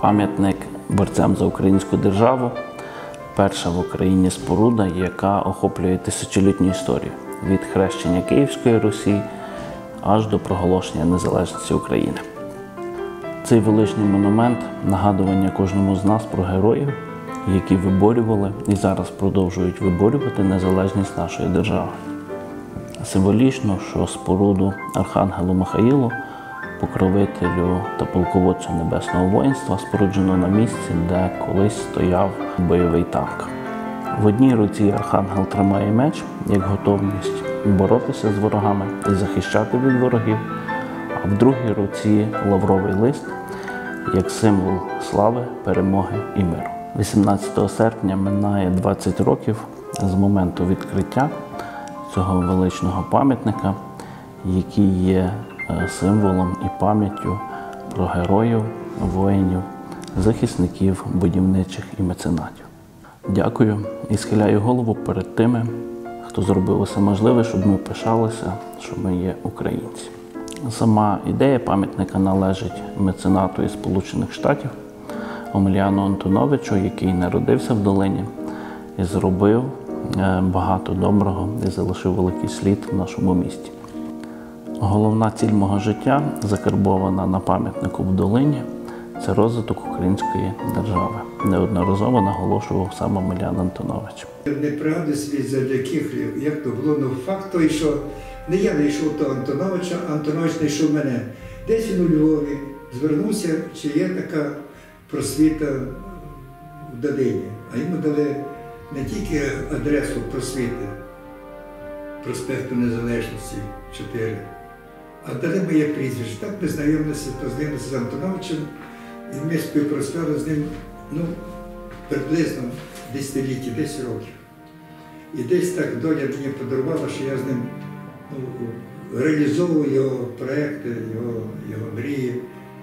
Пам'ятник борцям за українську державу – перша в Україні споруда, яка охоплює тисячолітню історію – від хрещення Київської Русі аж до проголошення незалежності України. Цей величний монумент – нагадування кожному з нас про героїв, які виборювали і зараз продовжують виборювати незалежність нашої держави. Символічно, що споруду Архангелу Михаїлу, покровителю та полководцю Небесного воїнства, споруджено на місці, де колись стояв бойовий танк. В одній руці Архангел тримає меч, як готовність боротися з ворогами і захищати від ворогів, а в другій руці лавровий лист, як символ слави, перемоги і миру. 18 серпня минає 20 років з моменту відкриття цього величного пам'ятника, який є символом і пам'яттю про героїв, воїнів, захисників, будівничих і меценатів. Дякую і схиляю голову перед тими, хто зробив усе можливе, щоб ми пишалися, що ми є українці. Сама ідея пам'ятника належить меценату із Сполучених Штатів Омеляну Антоновичу, який народився в долині і зробив багато доброго і залишив великий слід в нашому місті. Головна ціль мого життя, закарбована на пам'ятнику в долині, це розвиток української держави. Неодноразово наголошував сам Омелян Антонович. Не пригадую собі, задля яких, як то було, ну факт той, що не я знайшов того Антоновича, а Антонович знайшов мене. Десь він у Львові звернувся, чи є така просвіта в долині, а йому дали не тільки адресу просвіти, проспекту Незалежності 4, а дали моє прізвище. Так ми познайомилися з Антоновичем, і ми співпрацювали з ним, приблизно десятиліття, 10 років. І десь так доля мені подарувала, що я з ним реалізовую його проекти, його мрії,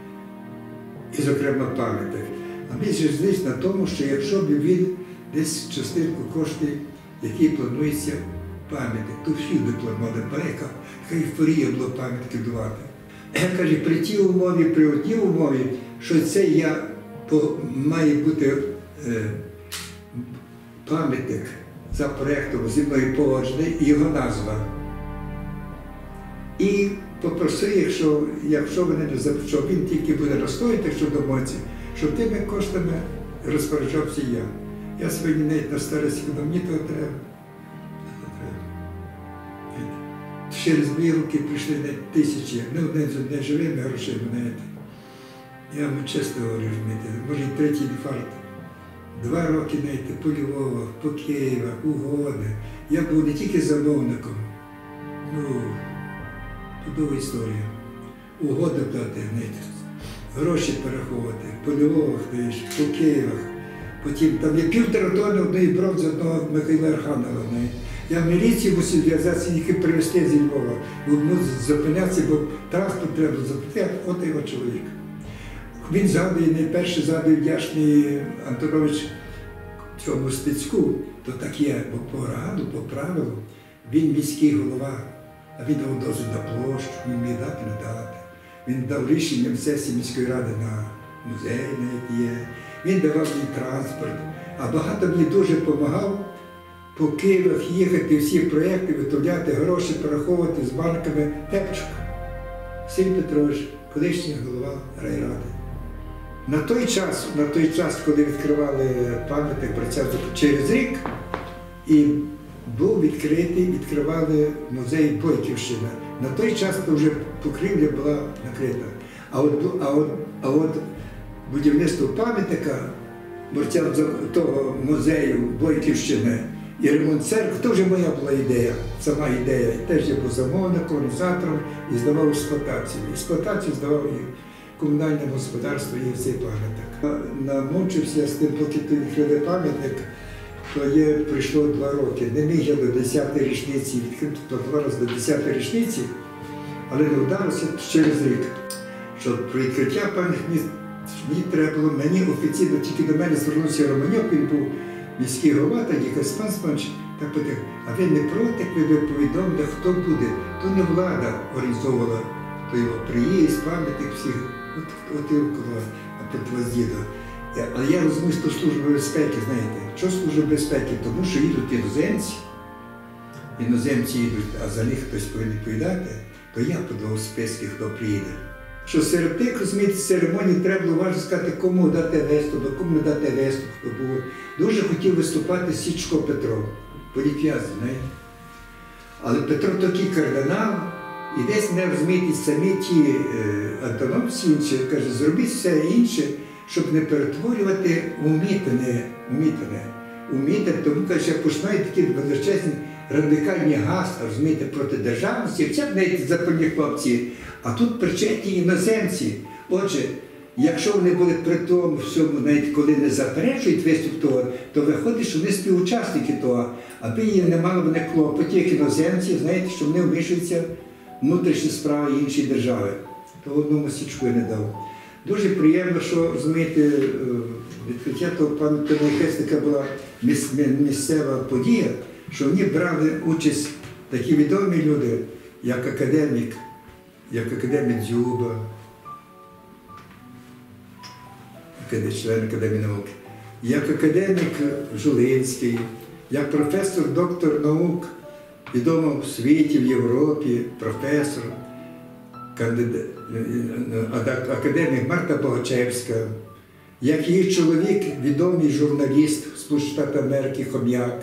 і, зокрема, пам'ятник. А мій зізнаюсь на тому, що якщо б він десь частинку коштів, які планується пам'ятник, то всюди планували, яка ейфорія була пам'ятки давати. Каже, при тій умові, при одній умові, що це має бути пам'ятник за проєктом зі мною погоджений і його назва. І попросив, якщо що він тільки буде розстояти щодо моці, щоб тими коштами розпоряджався я. Я сьогодні навіть на старості, коли мені того треба. Через мої руки прийшли тисячі, не одне живими грошима, знаєте. Я вам чесно говорю, може і третій інфаркт. 2 роки, знаєте, по Львовах, по Києвах, угоди. Я був не тільки замовником, чудова історія. Угоди плати, знаєте, гроші перераховувати, по Львовах, по Києвах. Потім там є 1,5 тонни одної бронзи одного Михайла Архангела. Я в міліції мусив зв'язатися, їх привезти зі Львова. Зупинятися, бо транспорт треба запитати, от його чоловік. Він згадує, найперше згадує вдячний Антонович цьому Стецьку, то так є, бо по раду, по правилу, він міський голова, а він дав дозвіл на площу, він міг дати, не дати. Він дав рішення в сесії міської ради на музей, навіть є. Він давав мені транспорт, а багато мені дуже допомагав по Києвах їхати, всі проєкти, виготовляти гроші, пораховувати з банками. Пепчук Василь Петрович, колишній голова райради. На той час, коли відкривали пам'ятник борцям через рік, і був відкривали музей Бойківщина. На той час вже покрівля була накрита. А от будівництво пам'ятника борцям того музею Бойківщини і ремонт церкви, то вже моя була ідея, сама ідея. Теж я був замовником, організатором і здавав експлуатацію. Експлуатацію здавав і комунальному господарству, і цей пам'ятник. Намучився з тим, поки відкрили пам'ятник, то прийшло 2 роки. Не міг я до 10-ї річниці відкрити, планувалося до 10-ї річниці, але не вдалося через рік. Що про відкриття пам'ятника мені треба було, мені офіційно тільки до мене звернувся Романюк, він був міський голова, тоді Каспан Спанч, так питав, а ви не проти, ви повідомили, хто буде? То не влада організовувала той приїзд, пам'ятник всіх, от і вклад. А проти вас діда. Але я розумію, що Служба безпеки, знаєте, що Служба безпеки? Тому що їдуть іноземці їдуть, а за них хтось повинен відповідати, то я подавав списки, хто приїде. Що серед тих, розумієте, церемоній треба було важко сказати, кому дати виступ, кому не дати виступ, хто був. Дуже хотів виступати Січко Петро, політв'язень, знаєте. Але Петро такий кардинал, і десь не розумієте, самі ті антоновці інші, каже, зробіть все інше, щоб не перетворювати у мітине. Тому, каже, починають такі величезні радикальні гасла, розумієте, проти державності, це навіть запальні хлопці, а тут причетні іноземці. Отже, якщо вони були при тому всьому, навіть коли не заперечують виступ того, то виходить, що вони співучасники того, аби їм не мали вони клопоті, як іноземці, знаєте, що вони вмішуються в внутрішні справи іншої держави. То одному Січку я не дав. Дуже приємно, що, розумієте, відкриття того пам'ятного хресника була місцева подія, що в ній брали участь такі відомі люди, як академік Дзюба, член Академії наук, як академік Жулинський, як професор, доктор наук, відомий в світі, в Європі, професор, академік Марта Богачевська, як її чоловік, відомий журналіст Сполучених Штатів Америки Хом'як,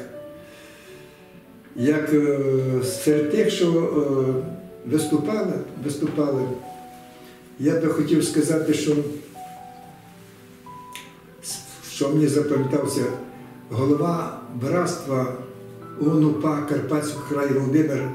як серед тих, що виступали, я би хотів сказати, що мені запам'ятався, голова братства ОУН-УПА Карпатського краю Володимир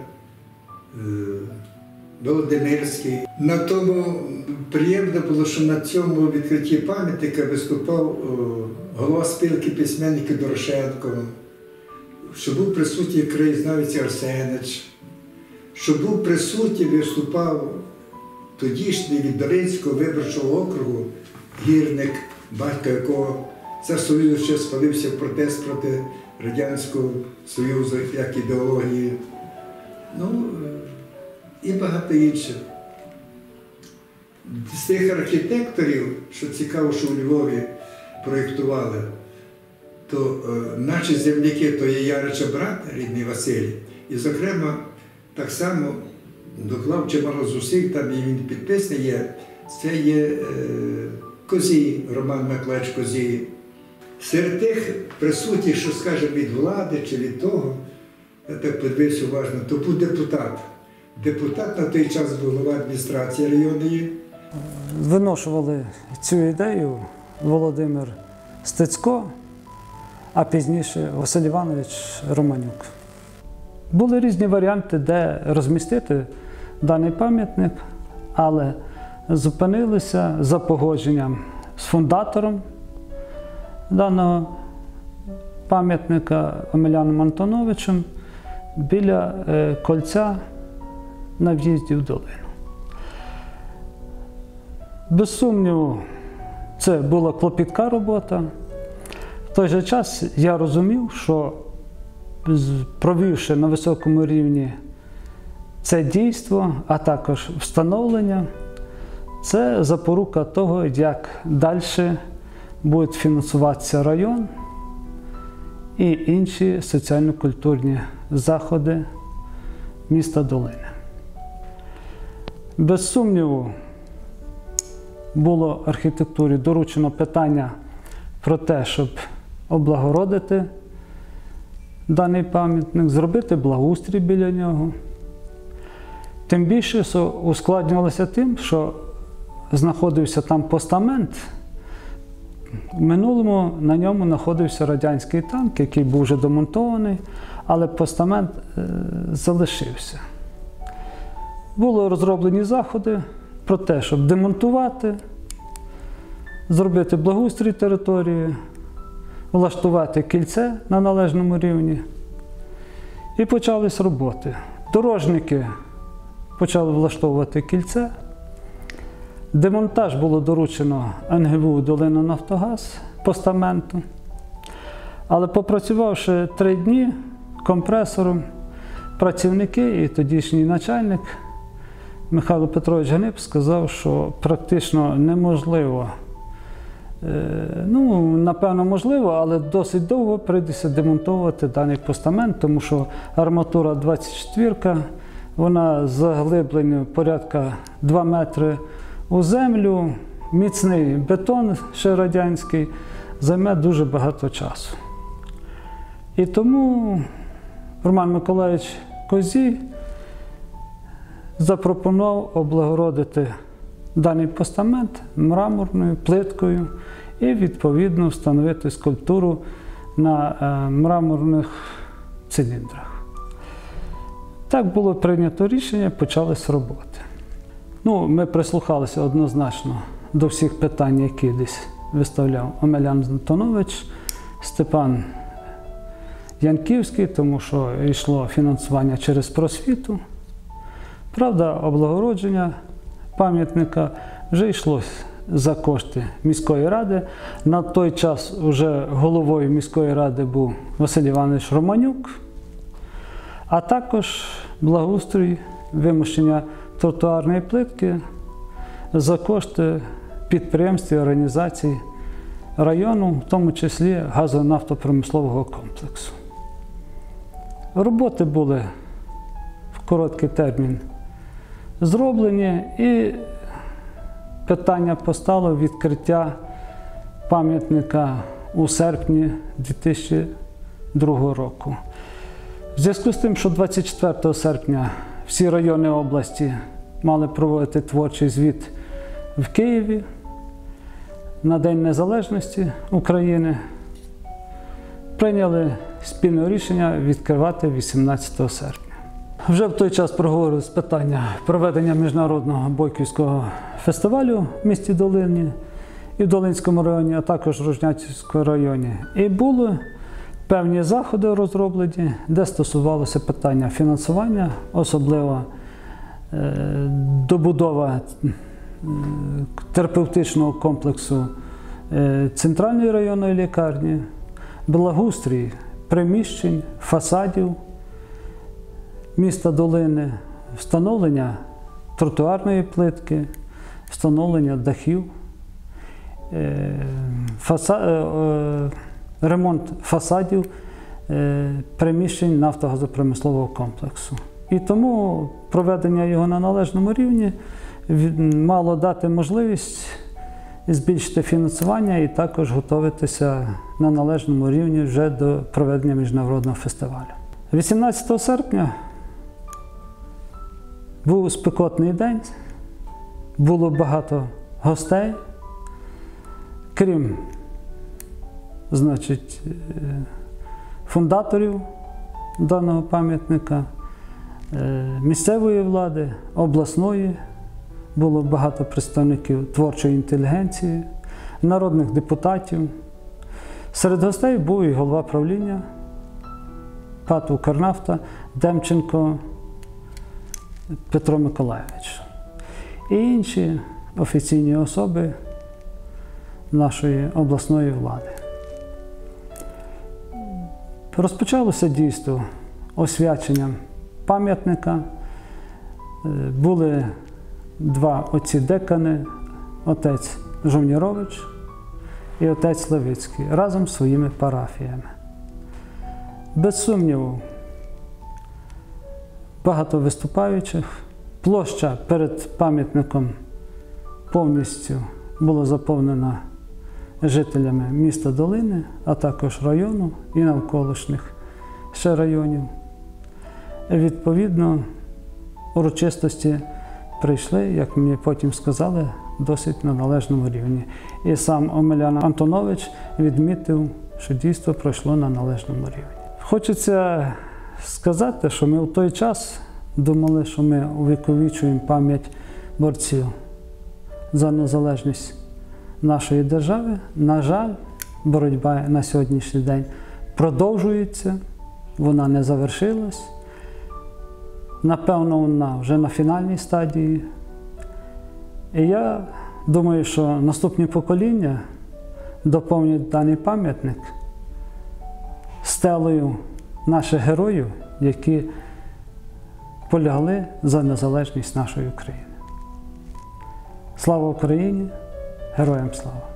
Володимирський. На тому приємно було, що на цьому відкритті пам'ятника виступав голова спілки письменників Дорошенко, що був присутній краєзнавець Арсенич, що був присутній, виступав тодішній від Долинського виборчого округу гірник, батько якого за Союзу ще спалився в протест проти Радянського Союзу як ідеології. Ну, і багато інших. З тих архітекторів, що цікаво, що у Львові проєктували, то наші земляки, то є Ярича брат, рідний Василь, і, зокрема, так само доклав чимало зусиль, там і він підписаний є, це є Козій, Роман Миколаївич Козій. Серед тих присутніх, що, скажімо, від влади чи від того, я так подивився уважно, то був депутат. Депутат на той час був голова адміністрації районної. Виношували цю ідею Володимир Стецько, а пізніше Василь Іванович Романюк. Були різні варіанти, де розмістити даний пам'ятник, але зупинилися за погодженням з фундатором даного пам'ятника Омеляном Антоновичем біля кольця на в'їзді в долину. Без сумніву, це була клопітка робота. В той же час я розумів, що провівши на високому рівні це дійство, а також встановлення, це запорука того, як далі буде фінансуватися район і інші соціально-культурні заходи міста Долини. Без сумніву, було архітектурі доручено питання про те, щоб облагородити даний пам'ятник, зробити благоустрій біля нього. Тим більше ускладнювалося тим, що знаходився там постамент. В минулому на ньому знаходився радянський танк, який був вже демонтований, але постамент залишився. Були розроблені заходи про те, щоб демонтувати, зробити благоустрій території, влаштувати кільце на належному рівні. І почались роботи. Дорожники почали влаштовувати кільце. Демонтаж було доручено НГВУ «Долиннафтогаз» постаменту. Але попрацювавши 3 дні компресором, працівники і тодішній начальник Михайло Петрович Гниб сказав, що практично неможливо Напевно, можливо, але досить довго прийдеться демонтувати даний постамент, тому що арматура 24, вона заглиблена порядка 2 метри у землю, міцний бетон ще радянський, займе дуже багато часу. І тому Роман Миколайович Козій запропонував облагородити даний постамент мраморною плиткою і, відповідно, встановити скульптуру на мраморних циліндрах. Так було прийнято рішення, почались роботи. Ми прислухалися однозначно до всіх питань, які десь виставляв Омелян Антонович, Степан Янківський, тому що йшло фінансування через просвіту. Правда, облагородження пам'ятника вже йшло за кошти міської ради. На той час вже головою міської ради був Василь Іванович Романюк, а також благоустрій, вимощення тротуарної плитки за кошти підприємств і організацій району, в тому числі газонафтопромислового комплексу. Роботи були в короткий термін зроблені, і питання постало відкриття пам'ятника у серпні 2002 року. В зв'язку з тим, що 24 серпня всі райони області мали проводити творчий звіт в Києві на День Незалежності України, прийняли спільне рішення відкривати 18 серпня. Вже в той час проговорилось питання проведення міжнародного бойківського фестивалю в місті Долині і в Долинському районі, а також в Рожнятівському районі. І були певні заходи розроблені, де стосувалося питання фінансування, особливо добудова терапевтичного комплексу Центральної районної лікарні, благоустрій приміщень, фасадів міста Долини, встановлення тротуарної плитки, встановлення дахів, ремонт фасадів приміщень нафтогазопромислового комплексу. І тому проведення його на належному рівні мало дати можливість збільшити фінансування і також готуватися на належному рівні вже до проведення міжнародного фестивалю. 18 серпня був спекотний день, було багато гостей, крім, фундаторів даного пам'ятника, місцевої влади, обласної, було багато представників творчої інтелігенції, народних депутатів. Серед гостей був і голова правління ПАТ «Укрнафта» Демченко Петро Миколайович і інші офіційні особи нашої обласної влади. Розпочалося дійство освяченням пам'ятника. Були два отці-декани, отець Жовнірович і отець Левицький, разом з своїми парафіями. Без сумніву, багато виступаючих. Площа перед пам'ятником повністю була заповнена жителями міста Долини, а також району і навколишніх ще районів. Відповідно, урочистості прийшли, як мені потім сказали, досить на належному рівні. І сам Омелян Антонович відмітив, що дійство пройшло на належному рівні. Хочеться сказати, що ми в той час думали, що ми увіковічуємо пам'ять борців за незалежність нашої держави. На жаль, боротьба на сьогоднішній день продовжується, вона не завершилась. Напевно, вона вже на фінальній стадії. І я думаю, що наступні покоління доповнять даний пам'ятник стелею наших героїв, які полягли за незалежність нашої України. Слава Україні! Героям слава!